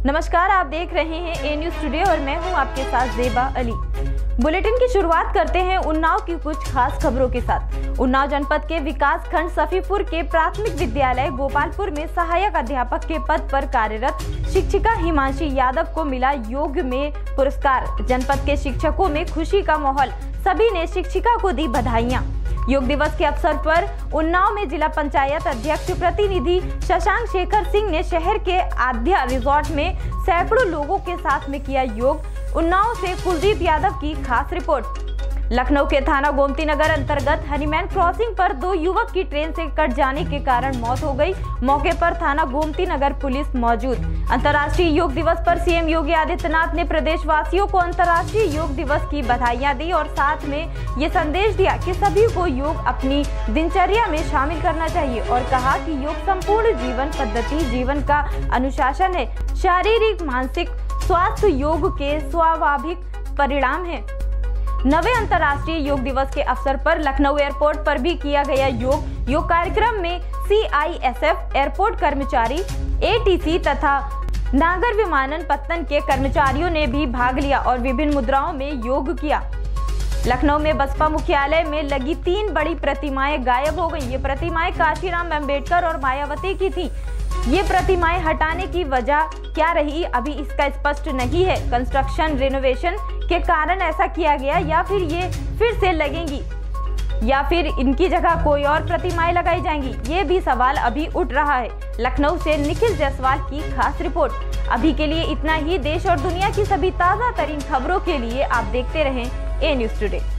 नमस्कार, आप देख रहे हैं ए न्यूज़ टुडे और मैं हूं आपके साथ ज़ेबा अली। बुलेटिन की शुरुआत करते हैं उन्नाव की कुछ खास खबरों के साथ। उन्नाव जनपद के विकास खंड सफीपुर के प्राथमिक विद्यालय गोपालपुर में सहायक अध्यापक के पद पर कार्यरत शिक्षिका हिमांशी यादव को मिला योग में पुरस्कार। जनपद के शिक्षकों में खुशी का माहौल, सभी ने शिक्षिका को दी बधाइयां। योग दिवस के अवसर पर उन्नाव में जिला पंचायत अध्यक्ष प्रतिनिधि शशांक शेखर सिंह ने शहर के आध्या रिजॉर्ट में सैकड़ों लोगों के साथ में किया योग। उन्नाव से कुलदीप यादव की खास रिपोर्ट। लखनऊ के थाना गोमती नगर अंतर्गत हनीमैन क्रॉसिंग पर दो युवक की ट्रेन से कट जाने के कारण मौत हो गई। मौके पर थाना गोमती नगर पुलिस मौजूद। अंतर्राष्ट्रीय योग दिवस पर सीएम योगी आदित्यनाथ ने प्रदेशवासियों को अंतर्राष्ट्रीय योग दिवस की बधाइयां दी और साथ में ये संदेश दिया कि सभी को योग अपनी दिनचर्या में शामिल करना चाहिए और कहा कि योग संपूर्ण जीवन पद्धति, जीवन का अनुशासन है। शारीरिक मानसिक स्वास्थ्य योग के स्वाभाविक परिणाम है। नवे अंतर्राष्ट्रीय योग दिवस के अवसर पर लखनऊ एयरपोर्ट पर भी किया गया योग कार्यक्रम में CISF एयरपोर्ट कर्मचारी, ATC तथा नागर विमानन पत्तन के कर्मचारियों ने भी भाग लिया और विभिन्न मुद्राओं में योग किया। लखनऊ में बसपा मुख्यालय में लगी 3 बड़ी प्रतिमाएं गायब हो गईं। ये प्रतिमाएं काशीराम अम्बेडकर और मायावती की थी। ये प्रतिमाएं हटाने की वजह क्या रही, अभी इसका स्पष्ट नहीं है। कंस्ट्रक्शन रिनोवेशन के कारण ऐसा किया गया या फिर ये फिर से लगेंगी या फिर इनकी जगह कोई और प्रतिमाएं लगाई जाएंगी, ये भी सवाल अभी उठ रहा है। लखनऊ से निखिल जायसवाल की खास रिपोर्ट। अभी के लिए इतना ही। देश और दुनिया की सभी ताज़ा तरीन खबरों के लिए आप देखते रहें ए न्यूज़ टुडे।